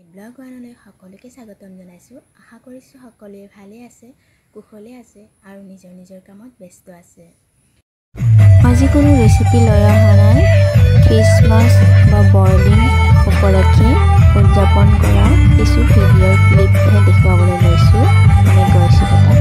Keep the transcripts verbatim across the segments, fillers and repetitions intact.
Blog ওৱানলৈ সকলোকে স্বাগতম জনাইছোঁ। আশা কৰিছোঁ সকলোৱে ভালে আছে, কুশলে আছে আৰু নিজৰ নিজৰ কামত ব্যস্ত আছে। আজি কোনো ৰেচিপি লৈ অহা নাই। খ্ৰীষ্টমাছ বা বৰদিন উপলক্ষে উদযাপন কৰা কিছু ভিডিঅ'ৰ ক্লিপহে দেখুৱাবলৈ লৈছোঁ। মানে গৈছোঁ কথা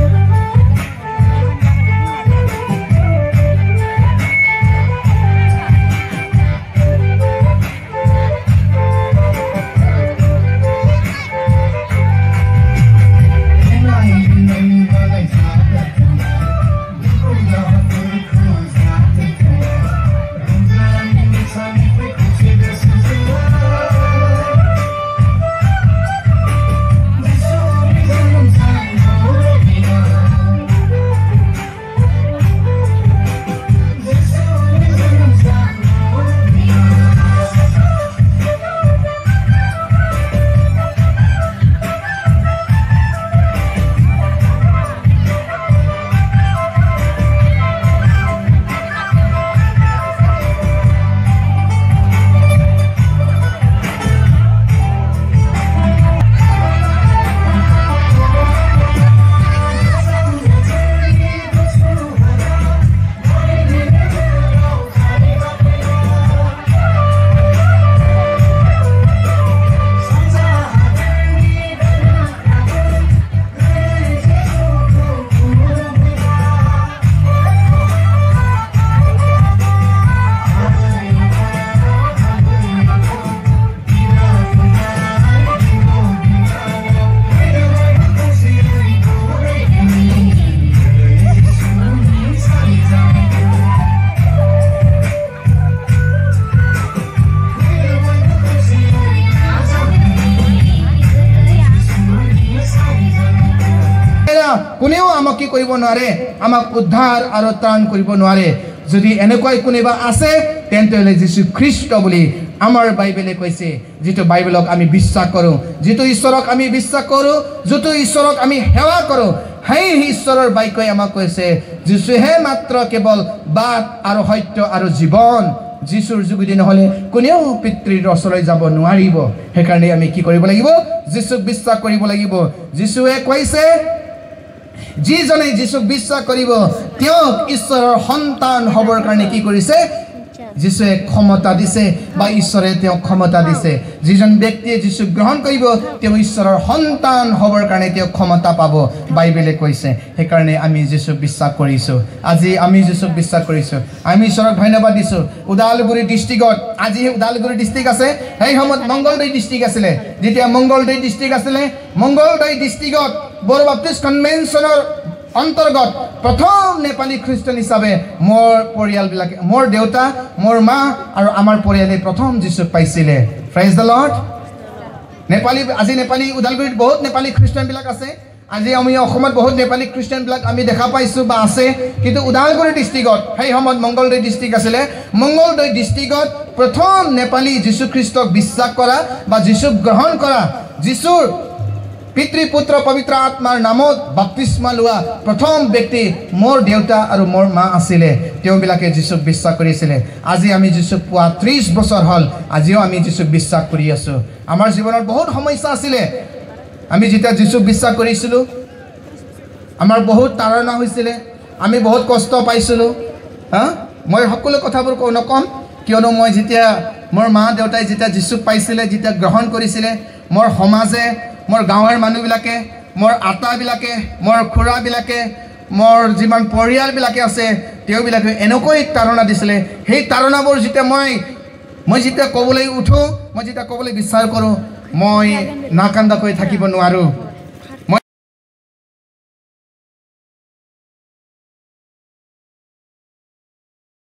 কোনেও আমাক কি কৰিব নোৱাৰে, আমাক উদ্ধাৰ আৰু ত্ৰাণ কৰিব নোৱাৰে। যদি এনেকুৱাই কোনোবা আছে তেন্তে হ'লে যীশু খ্ৰীষ্ট বুলি আমাৰ বাইবেলে কৈছে। যিটো বাইবেলক আমি বিশ্বাস কৰোঁ, যিটো ঈশ্বৰক আমি বিশ্বাস কৰোঁ, যিটো ঈশ্বৰক আমি সেৱা কৰোঁ, সেই ঈশ্বৰৰ বাক্যই আমাক কৈছে যীশুহে মাত্ৰ কেৱল বাট আৰু সত্য আৰু জীৱন। যীশুৰ যোগেদি নহ'লে কোনেও পিতৃৰ ওচৰলৈ যাব নোৱাৰিব। সেইকাৰণে আমি কি কৰিব লাগিব? যীশুক বিশ্বাস কৰিব লাগিব। যীশুৱে কৈছে যিজনে যীশুক বিশ্বাস কৰিব তেওঁক ঈশ্বৰৰ সন্তান হ'বৰ কাৰণে কি কৰিছে? যীশুৱে ক্ষমতা দিছে বা ঈশ্বৰে তেওঁক ক্ষমতা দিছে। যিজন ব্যক্তিয়ে যীশুক গ্ৰহণ কৰিব তেওঁ ঈশ্বৰৰ সন্তান হ'বৰ কাৰণে তেওঁক ক্ষমতা পাব, বাইবেলে কৈছে। সেইকাৰণে আমি যীশুক বিশ্বাস কৰিছোঁ। আজি আমি যীশুক বিশ্বাস কৰিছোঁ। আমি ঈশ্বৰক ধন্যবাদ দিছোঁ। ওদালগুৰি ডিষ্ট্ৰিক্টত, আজি ওদালগুৰি ডিষ্ট্ৰিক্ট আছে, সেই সময়ত মংগলদৈ ডিষ্ট্ৰিক্ট আছিলে। যেতিয়া মংগলদৈ ডিষ্ট্ৰিক্ট আছিলে, মংগলদৈ ডিষ্ট্ৰিক্টত বড়ো বাপ্টিষ্ট কনভেনশ্যনৰ অন্তৰ্গত প্ৰথম নেপালী খ্ৰীষ্টান হিচাপে মোৰ পৰিয়ালবিলাকে, মোৰ দেউতা, মোৰ মা আৰু আমাৰ পৰিয়ালে প্ৰথম যীশুক পাইছিলে। Praise the lord. নেপালী, আজি নেপালী ওদালগুৰিত বহুত নেপালী খ্ৰীষ্টানবিলাক আছে। আজি আমি অসমত বহুত নেপালী খ্ৰীষ্টানবিলাক আমি দেখা পাইছোঁ বা আছে। কিন্তু ওদালগুৰি ডিষ্ট্ৰিক্টত, সেই সময়ত মংগলদৈ ডিষ্ট্ৰিক্ট আছিলে, মংগলদৈ ডিষ্ট্ৰিক্টত প্ৰথম নেপালী যীশুখ্ৰীষ্টক বিশ্বাস কৰা বা যীশুক গ্ৰহণ কৰা, যীশুৰ পিতৃ পুত্ৰ পবিত্ৰ আত্মাৰ নামত বাপ্তিস্মা লোৱা প্ৰথম ব্যক্তি মোৰ দেউতা আৰু মোৰ মা আছিলে। তেওঁবিলাকে যীশুক বিশ্বাস কৰিছিলে। আজি আমি যীশুক পোৱা ত্ৰিছ বছৰ হ'ল, আজিও আমি যীশুক বিশ্বাস কৰি আছোঁ। আমাৰ জীৱনত বহুত সমস্যা আছিলে। আমি যেতিয়া যীশুক বিশ্বাস কৰিছিলোঁ আমাৰ বহুত তাৰণা হৈছিলে, আমি বহুত কষ্ট পাইছিলোঁ। হা, মই সকলো কথাবোৰ নক'ম, কিয়নো মই যেতিয়া মোৰ মা দেউতাই যেতিয়া যীশুক পাইছিলে, যেতিয়া গ্ৰহণ কৰিছিলে, মোৰ সমাজে, মোৰ গাঁৱৰ মানুহবিলাকে, মোৰ আটাবিলাকে, মোৰ খুৰাবিলাকে, মোৰ যিমান পৰিয়ালবিলাকে আছে তেওঁবিলাকে এনেকৈ তাৰণা দিছিলে। সেই তাৰণাবোৰ যেতিয়া মই মই যেতিয়া ক'বলৈ উঠোঁ, মই যেতিয়া ক'বলৈ বিচাৰ কৰোঁ, মই নাকান্দাকৈ থাকিব নোৱাৰোঁ।